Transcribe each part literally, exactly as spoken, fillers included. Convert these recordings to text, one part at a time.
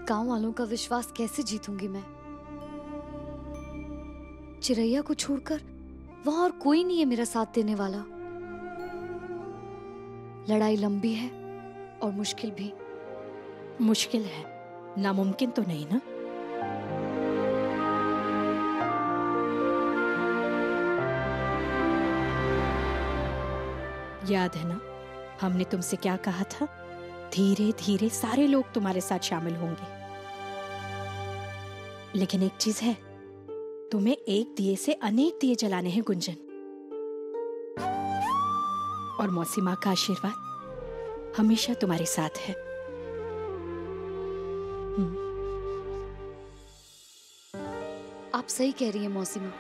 गांव वालों का विश्वास कैसे जीतूंगी मैं? चिरैया को छोड़कर वहां और कोई नहीं है मेरा साथ देने वाला। लड़ाई लंबी है और मुश्किल भी। मुश्किल है, नामुमकिन तो नहीं ना? याद है ना हमने तुमसे क्या कहा था? धीरे धीरे सारे लोग तुम्हारे साथ शामिल होंगे। लेकिन एक चीज है, तुम्हें एक दिए से अनेक दिए जलाने हैं गुंजन। और मौसी माँ का आशीर्वाद हमेशा तुम्हारे साथ है। आप सही कह रही हैं मौसी माँ।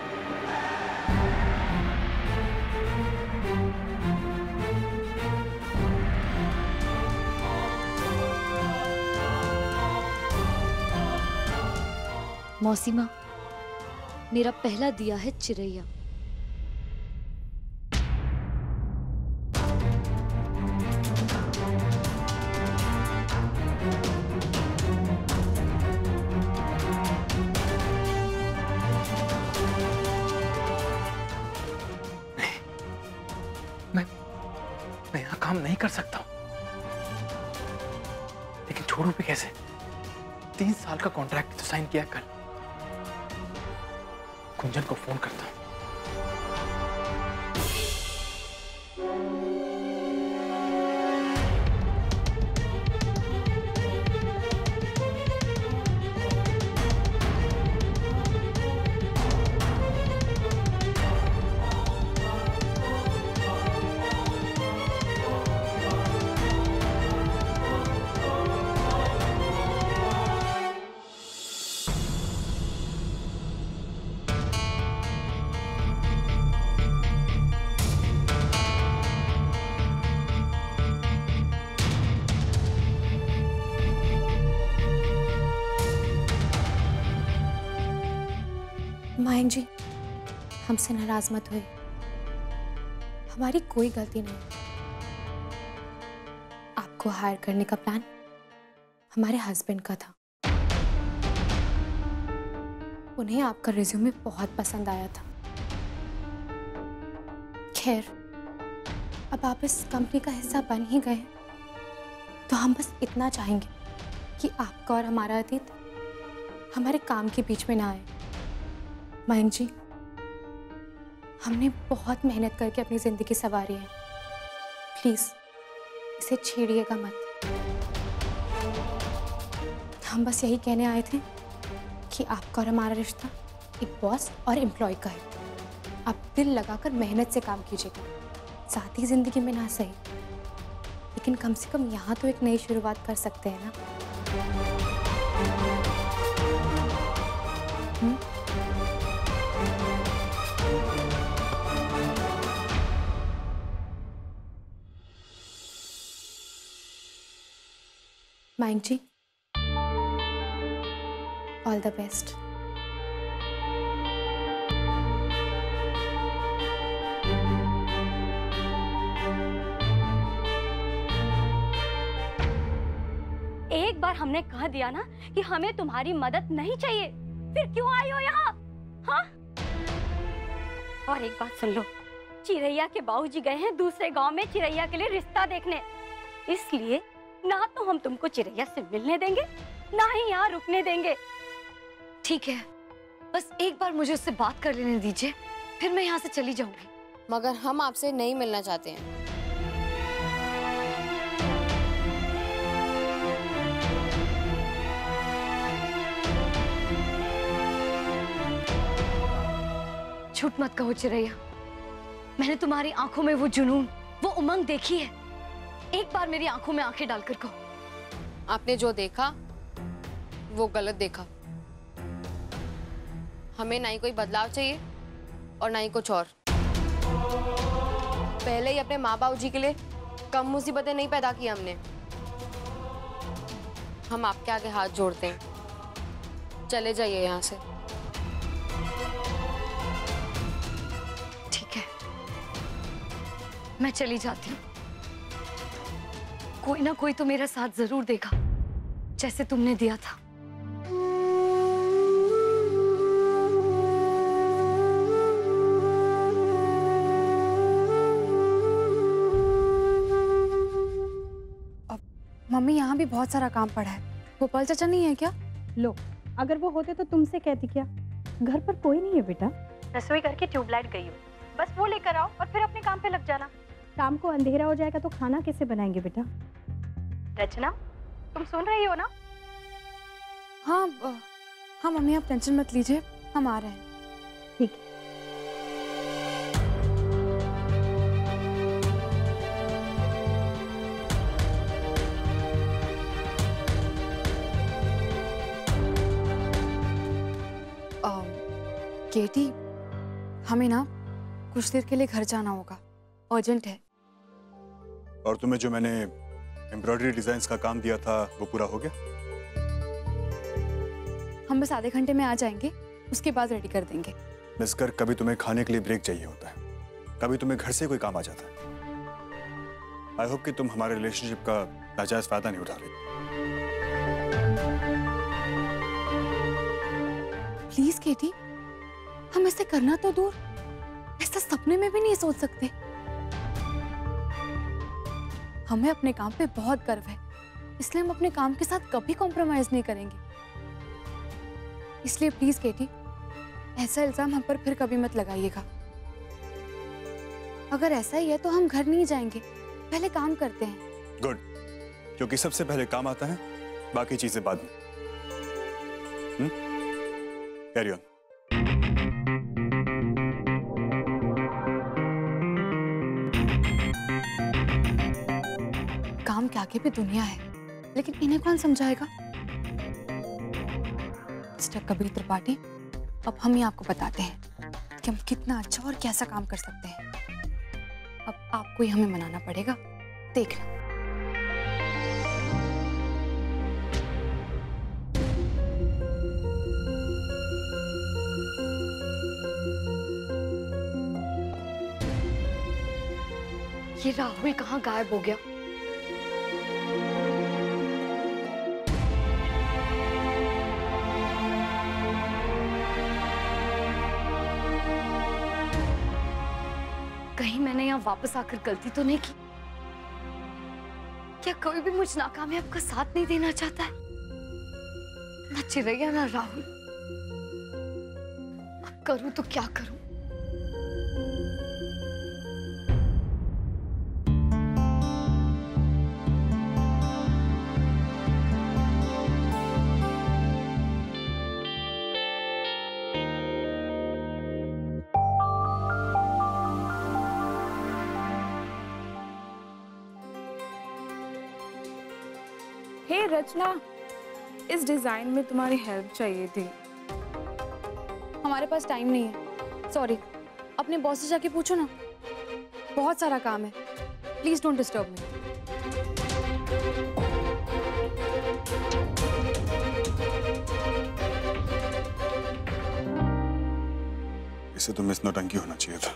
मौसी माँ, मेरा पहला दिया है चिरैया। मैं मैं यहाँ काम नहीं कर सकता हूँ, लेकिन छोड़ू भी कैसे? तीन साल का कॉन्ट्रैक्ट तो साइन किया कल। गुंजन को फोन करता हूँ। मायन जी, हमसे नाराज मत हुए, हमारी कोई गलती नहीं। आपको हायर करने का प्लान हमारे हस्बैंड का था। उन्हें आपका रिज्यूमे बहुत पसंद आया था। खैर, अब आप इस कंपनी का हिस्सा बन ही गए, तो हम बस इतना चाहेंगे कि आपका और हमारा अतीत हमारे काम के बीच में ना आए। मयंक जी, हमने बहुत मेहनत करके अपनी जिंदगी संवारी है, प्लीज इसे छेड़िएगा मत। हम बस यही कहने आए थे कि आपका और हमारा रिश्ता एक बॉस और एम्प्लॉय का है। आप दिल लगाकर मेहनत से काम कीजिएगा, साथ ही जिंदगी में ना सही, लेकिन कम से कम यहाँ तो एक नई शुरुआत कर सकते हैं ना। हुँ? Mayank ji, all the best. एक बार हमने कह दिया ना कि हमें तुम्हारी मदद नहीं चाहिए, फिर क्यों आई हो यहाँ? हाँ? और एक बात सुन लो, चिरैया के बाबूजी गए हैं दूसरे गांव में चिरैया के लिए रिश्ता देखने, इसलिए ना तो हम तुमको चिरैया से मिलने देंगे, ना ही यहाँ रुकने देंगे। ठीक है, बस एक बार मुझे उससे बात कर लेने दीजिए, फिर मैं यहाँ से चली जाऊंगी। मगर हम आपसे नहीं मिलना चाहते हैं। झूठ मत कहो चिरैया, मैंने तुम्हारी आंखों में वो जुनून, वो उमंग देखी है। एक बार मेरी आंखों में आंखें डालकर कहो। आपने जो देखा वो गलत देखा। हमें ना ही कोई बदलाव चाहिए और ना ही कुछ और। पहले ही अपने माँ बाबू जी के लिए कम मुसीबतें नहीं पैदा की हमने। हम आपके आगे हाथ जोड़ते हैं, चले जाइए यहाँ से। ठीक है, मैं चली जाती हूँ। कोई ना कोई तो मेरा साथ जरूर देगा, जैसे तुमने दिया था। मम्मी यहाँ भी बहुत सारा काम पड़ा है। गोपाल चाचा नहीं है क्या? लो, अगर वो होते तो तुमसे कहती क्या? घर पर कोई नहीं है बेटा। रसोई घर की ट्यूबलाइट गई हो, बस वो लेकर आओ और फिर अपने काम पे लग जाना। शाम को अंधेरा हो जाएगा तो खाना कैसे बनाएंगे बेटा? रचना, तुम सुन रही हो ना? हाँ अ, हाँ मम्मी आप टेंशन मत लीजिए, हम आ रहे हैं। ठीक है। केटी, हमें ना कुछ देर के लिए घर जाना होगा, अर्जेंट है। और तुम्हें जो मैंने एम्ब्रॉयडरी डिजाइन्स का काम दिया था वो पूरा हो गया? हम बस आधे घंटे में आ जाएंगे, उसके बाद रेडी कर देंगे। मिस्कर, कभी तुम्हें खाने के लिए ब्रेक चाहिए होता है, कभी तुम्हें घर से कोई काम आ जाता है। आई होप कि तुम हमारे रिलेशनशिप का नाजायज फायदा नहीं उठा रही। प्लीज केटी, हम ऐसे करना तो दूर, ऐसा सपने में भी नहीं सोच सकते। हमें अपने काम पे बहुत गर्व है, इसलिए हम अपने काम के साथ कभी कॉम्प्रोमाइज नहीं करेंगे। इसलिए प्लीज केटी, ऐसा इल्जाम हम पर फिर कभी मत लगाइएगा। अगर ऐसा ही है तो हम घर नहीं जाएंगे, पहले काम करते हैं। गुड, क्योंकि सबसे पहले काम आता है, बाकी चीजें बाद में। हम्म? Carry on. काम के आगे भी दुनिया है, लेकिन इन्हें कौन समझाएगा? मिस्टर कबीर त्रिपाठी, अब हम ही आपको बताते हैं कि हम कितना अच्छा और कैसा काम कर सकते हैं। अब आपको ही हमें मनाना पड़ेगा, देखना। ये राहुल कहाँ गायब हो गया? कहीं मैंने यहाँ वापस आकर गलती तो नहीं की? क्या कोई भी मुझ नाकामयाब का साथ नहीं देना चाहता है? ना चिरैया ना राहुल। अब करूं तो क्या करूं? हे रचना, इस डिजाइन में तुम्हारी हेल्प चाहिए थी। हमारे पास टाइम नहीं है, सॉरी। अपने बॉस से जाके पूछो ना, बहुत सारा काम है। Please don't disturb me. इसे तो मिस नौटंकी होना चाहिए था।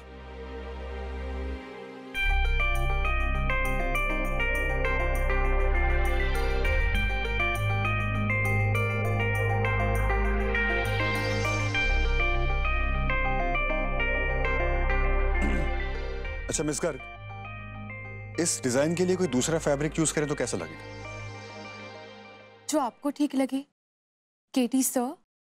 अच्छा मिस गर्ग, इस डिजाइन के लिए कोई दूसरा फैब्रिक यूज करें तो कैसा लगेगा? जो आपको ठीक लगे केटी सर।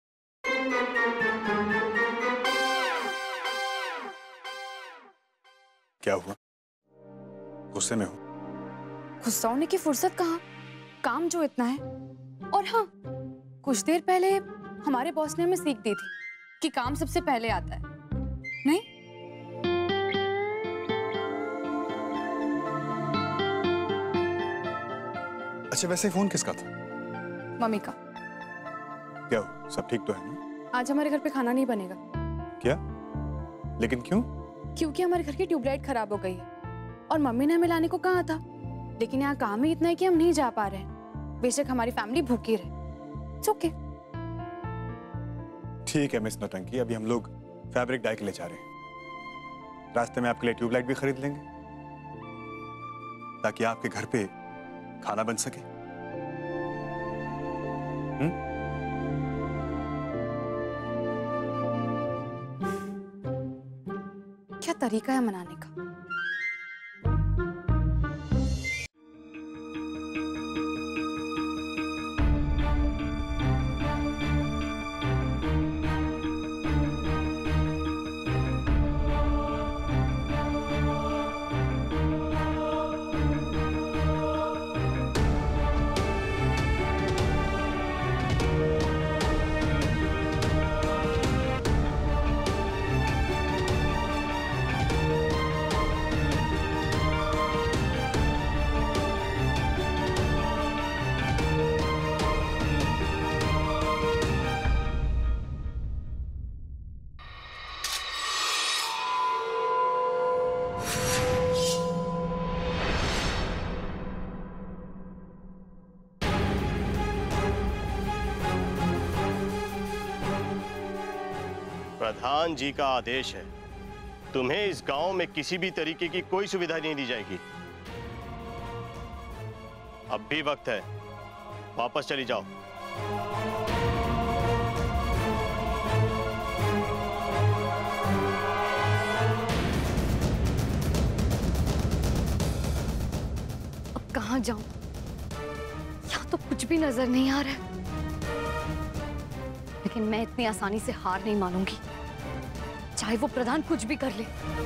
क्या हुआ? गुस्से में हो? गुस्सा होने की फुर्सत कहाँ, काम जो इतना है। और हाँ, कुछ देर पहले हमारे बॉस ने हमें सीख दी थी कि काम सबसे पहले आता है, नहीं? अच्छा वैसे फोन किसका था? मम्मी का। क्या हो, सब ठीक तो है ना? आज हमारे घर पे खाना नहीं बनेगा। क्या? लेकिन क्यों? क्योंकि हमारे घर की ट्यूबलाइट खराब हो गई है और मम्मी ने हमें लाने को कहा था, लेकिन यहाँ काम ही इतना है कि हम नहीं जा पा रहे हैं। बेशक हमारी फैमिली भूखी रहे। It's okay। ठीक है मिस नौटंकी, अभी हम लोग फैब्रिक डाई के लिए जा रहे हैं। रास्ते में आपके लिए ट्यूबलाइट भी खरीद लेंगे ताकि आपके घर पे खाना बन सके। हुँ? क्या तरीका है मनाने का? प्रधान जी का आदेश है, तुम्हें इस गांव में किसी भी तरीके की कोई सुविधा नहीं दी जाएगी। अब भी वक्त है, वापस चली जाओ। अब कहाँ जाऊं? यहाँ तो कुछ भी नजर नहीं आ रहा है। लेकिन मैं इतनी आसानी से हार नहीं मानूंगी, चाहे वो प्रधान कुछ भी कर ले।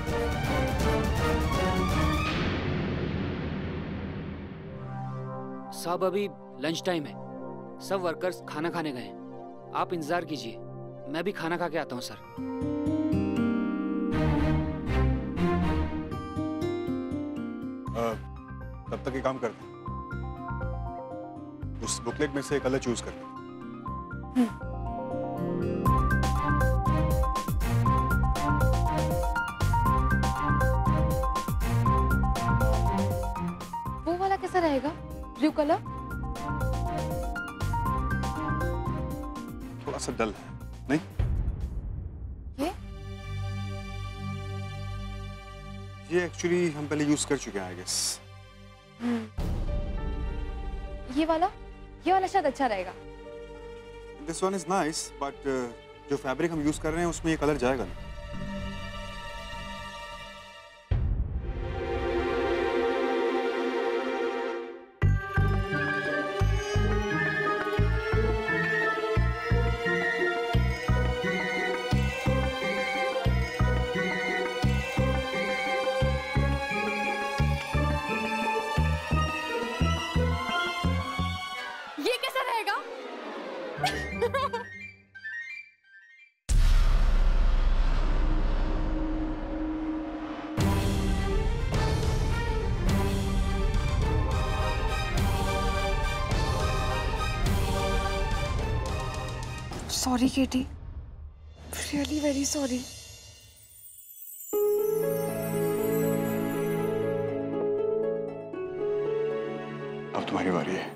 साहब अभी लंच टाइम है, सब वर्कर्स खाना खाने गए हैं। आप इंतजार कीजिए, मैं भी खाना खा के आता हूँ सर। आ, तब तक ये काम करते हैं, उस बुकलेट में से कलर चूज कर लें। वो वाला कैसा रहेगा? Blue colour? थोड़ा सा डल है, नहीं? ये? ये एक्चुअली हम पहले यूज कर चुके हैं, आई गेस। ये वाला? ये वाला शायद अच्छा रहेगा। This one is nice, but जो फैब्रिक हम यूज कर रहे हैं उसमें ये कलर जाएगा नहीं। ये कैसा रहेगा? Sorry, Katie. Really very sorry. अब तुम्हारी बारी है।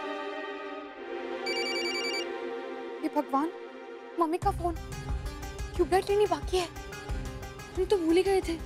भगवान, मम्मी का फोन। ट्यूबलाइट लेनी बाकी है, हम तो भूल ही गए थे।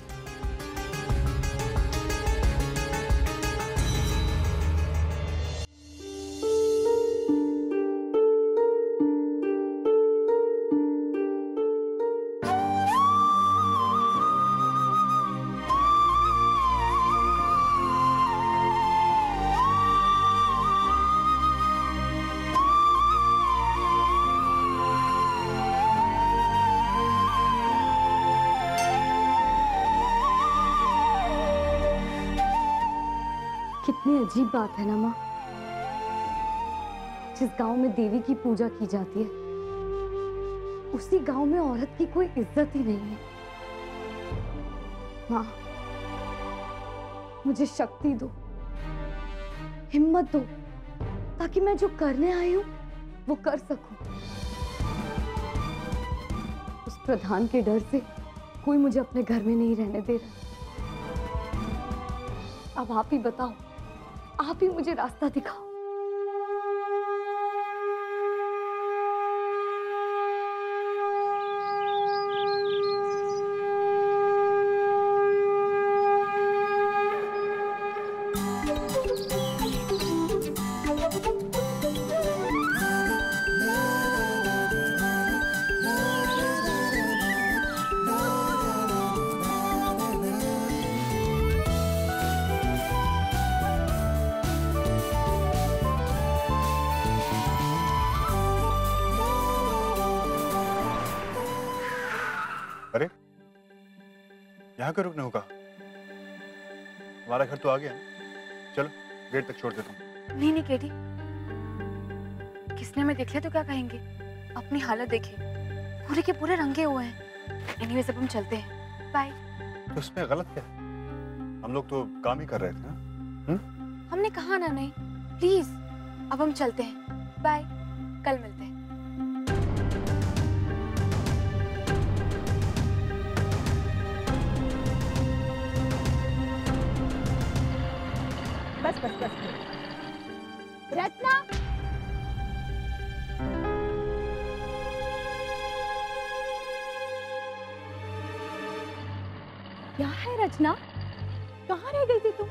कितनी अजीब बात है ना माँ, जिस गांव में देवी की पूजा की जाती है उसी गांव में औरत की कोई इज्जत ही नहीं है। माँ, मुझे शक्ति दो, हिम्मत दो, ताकि मैं जो करने आई हूं वो कर सकूं। उस प्रधान के डर से कोई मुझे अपने घर में नहीं रहने दे रहा। अब आप ही बताओ, आप ही मुझे रास्ता दिखाओ। अरे यहाँ क्यों रुकने होगा? हमारा घर तो आ गया ना, चलो गेट तक छोड़ देता हूँ। नहीं नहीं केटी, किसने हमें देख लिया तो क्या कहेंगे? अपनी हालत देखिए, पूरे के पूरे रंगे हुए हैं। एनीवेज अब हम चलते हैं, बाय। तो इसमें गलत क्या है? हम लोग तो काम ही कर रहे थे ना। हुँ? हमने कहा ना नहीं, प्लीज अब हम चलते हैं, बाय, कल मिलते हैं। बस बस बस रत्ना, क्या है रचना? कहाँ रह गई थी तुम?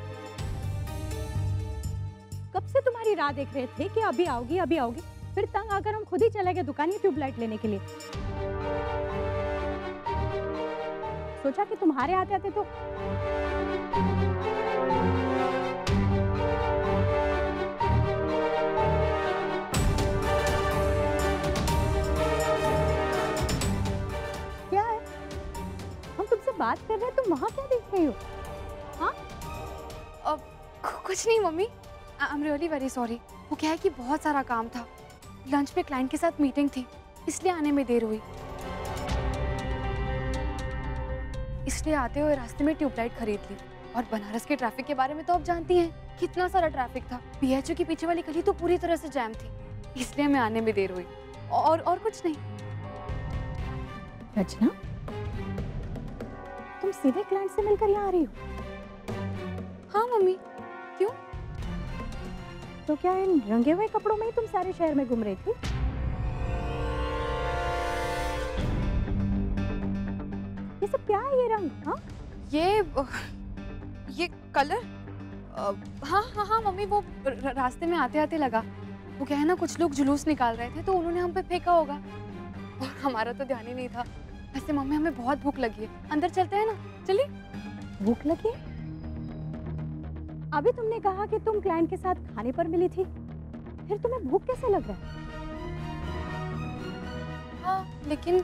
कब से तुम्हारी राह देख रहे थे कि अभी आओगी अभी आओगी, फिर तंग आकर हम खुद ही चले गए दुकान में ट्यूबलाइट लेने के लिए। सोचा कि तुम्हारे आते आते तो बात कर रहे हैं, तुम वहाँ क्या देख रही हो? हाँ? अब कुछ नहीं mummy, I am really very sorry. वो क्या है कि बहुत सारा काम था, लंच में क्लाइंट के साथ मीटिंग थी, इसलिए आने में देर हुई। इसलिए आते हुए रास्ते में ट्यूबलाइट खरीद ली। और बनारस के ट्रैफिक के बारे में तो आप जानती हैं, कितना सारा ट्रैफिक था। पीएचओ के पीछे वाली गली तो पूरी तरह से जैम थी, इसलिए हमें आने में देर हुई। और और कुछ नहीं। रचना, तुम सीधे क्लाइंट से मिलकर यहाँ आ रही हो? हाँ मम्मी, क्यों? तो क्या इन रंगे हुए कपड़ों में ही तुम सारे शहर में घूम रही थी? ये सब क्या है, ये रंग? हाँ, ये ये कलर? हाँ हाँ हाँ मम्मी, वो रास्ते में आते आते लगा। वो क्या है ना, कुछ लोग जुलूस निकाल रहे थे तो उन्होंने हम पे फेंका होगा, और हमारा तो ध्यान ही नहीं था। वैसे मम्मी, हमें बहुत भूख लगी है, अंदर चलते हैं ना? चलिए। भूख लगी? अभी तुमने कहा कि तुम क्लाइंट के साथ खाने पर मिली थी, फिर तुम्हें भूख कैसे लग रहा है? हाँ, लेकिन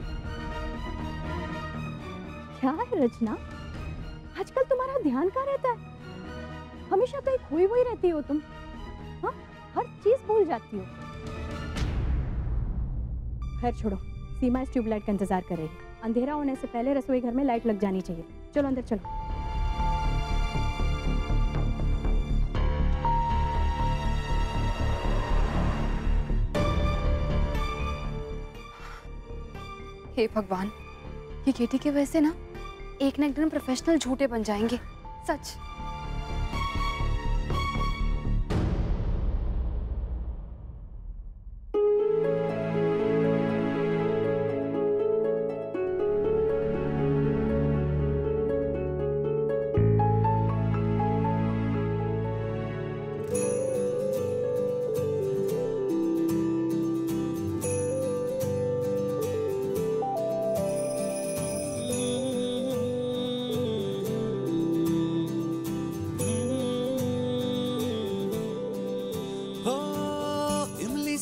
क्या है रचना, आजकल तुम्हारा ध्यान कहाँ रहता है? हमेशा कहीं खोई हुई रहती हो तुम। हाँ, हर चीज भूल जाती हो। खैर छोड़ो, सीमा इस ट्यूबलाइट का इंतजार कर रही है। अंधेरा होने से पहले रसोई घर में लाइट लग जानी चाहिए। चलो अंदर चलो। हे भगवान, ये केटी के वजह से ना एक ना एक दिन प्रोफेशनल झूठे बन जाएंगे, सच।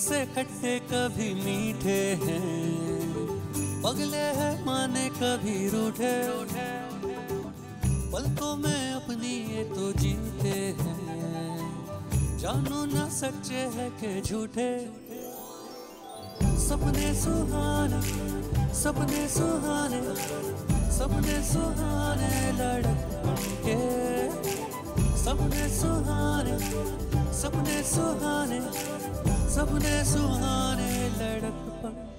किस्से खट्टे कभी मीठे हैं, पगले हैं माने कभी रूठे, पलकों में अपनी ये तो जीते हैं, जानो ना सच्चे है के झूठे। सपने सुहाने सपने सुहाने सपने सुहाने लड़कपन के, सपने सुहाने सपने सुहाने सपने सुहाने लड़कपन